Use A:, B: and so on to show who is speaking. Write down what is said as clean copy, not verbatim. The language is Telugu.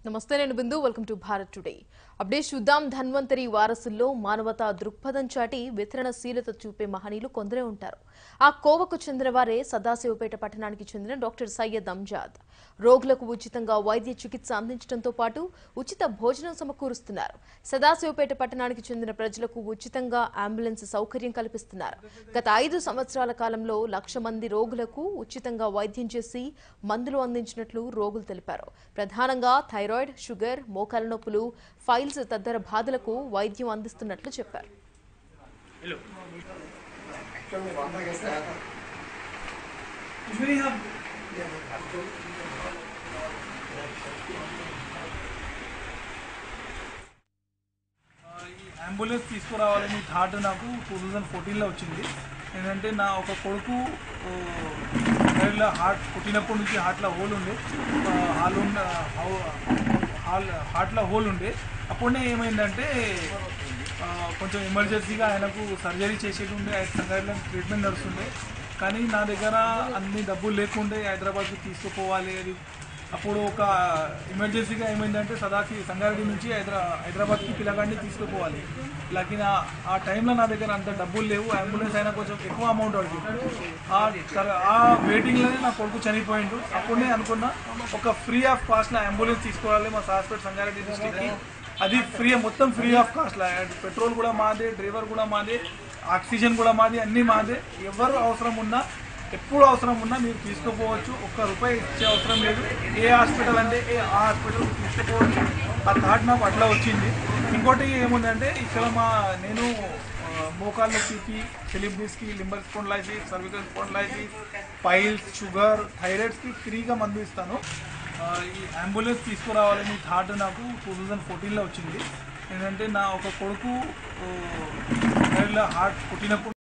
A: నమస్తే నేను Bindu welcome to Bharat today update చూద్దాం ధన్వంతరి వారసుల్లో మానవతా దృక్పథం చాటి వితరణశీలత చూపే మహనీయులు కొందరే ఉంటారు ఆ కోవకు చెందిన వారే సదాశివపేట పట్టణానికి చెందిన డాక్టర్ సయ్యద్ అంజాద్ రోగులకు ఉచితంగా వైద్య చికిత్స అందించడంతో పాటు ఉచిత భోజనం సమకూరుస్తున్నారు సదాశివపేట పట్టణానికి చెందిన ప్రజలకు ఉచితంగా అంబులెన్స్ సౌకర్యం కల్పిస్తున్నారు గత 5 సంవత్సరాల కాలంలో 1,00,000 మంది రోగులకు ఉచితంగా వైద్యం చేసి మందులు అందించినట్లు రోగులు తెలిపారు ప్రధానంగా థైరాయిడ్ షుగర్ మోకాల నొప్పులు ఫైల్స్ తదితర బాధలకు వైద్యం అందిస్తున్నట్లు చెప్పారు
B: అంబులెన్స్ తీసుకురావాలని థాట్ నాకు 2014లో వచ్చింది. ఏంటంటే నా ఒక కొడుకు హార్ట్ పుట్టినప్పటి నుంచి హార్ట్లో హోల్ ఉండే అప్పుడే ఏమైందంటే కొంచెం ఎమర్జెన్సీగా ఆయనకు సర్జరీ చేసేది ఉండే సంగారెడ్డిలో ట్రీట్మెంట్ నడుస్తుండే. కానీ నా దగ్గర అన్ని డబ్బులు లేకుండే హైదరాబాద్కి తీసుకుపోవాలి. అది అప్పుడు ఒక ఎమర్జెన్సీగా ఏమైందంటే సంగారెడ్డి నుంచి హైదరాబాద్కి పిల్లగాడిని తీసుకుపోవాలి. లకి ఆ టైంలో నా దగ్గర అంత డబ్బులు లేవు. అంబులెన్స్ అయినా కొంచెం ఎక్కువ అమౌంట్ అడిగింది. ఆ వెయిటింగ్లోనే నా కొడుకు చనిపోయిండు. అప్పుడే అనుకున్నా ఒక ఫ్రీ ఆఫ్ కాస్ట్లో అంబులెన్స్ తీసుకోవాలి మా హాస్పిటల్ సంగారెడ్డి డిస్ట్రిక్ట్కి. అది మొత్తం ఫ్రీ ఆఫ్ కాస్ట్లో పెట్రోల్ కూడా మాదే, డ్రైవర్ కూడా మాదే, ఆక్సిజన్ కూడా మాది, అన్నీ మాదే. ఎవరు అవసరం ఉన్నా ఎప్పుడు అవసరం ఉన్నా మీరు తీసుకుపోవచ్చు. ₹1 ఇచ్చే అవసరం లేదు. ఏ హాస్పిటల్ అంటే ఆ హాస్పిటల్ తీసుకుపోవచ్చు. ఆ థాట్ నాకు అట్లా వచ్చింది. ఇంకోటి ఏముందంటే ఇక్కడ నేను మోకాళ్ళ నొప్పికి, సెలిబ్రిటీస్కి, lumbar spondylitis, cervical spondylitis, piles, sugar, థైరాయిడ్స్కి ఫ్రీగా మందు ఇస్తాను. ఈ అంబులెన్స్ తీసుకురావాలని థాట్ నాకు 2014లో వచ్చింది. ఏంటంటే నా ఒక కొడుకు హార్ట్ పుట్టినప్పుడు